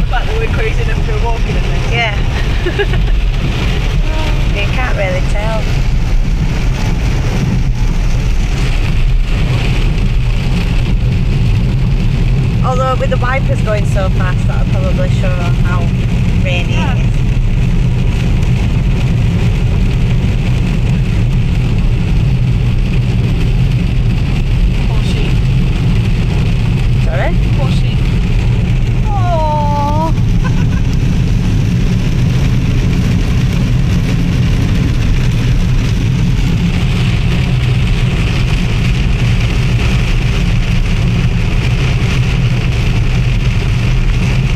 fact that we're cruising after a walk in a minute. Yeah. You can't really tell. Although with the wipers going so fast, that'll probably show how rainy it is.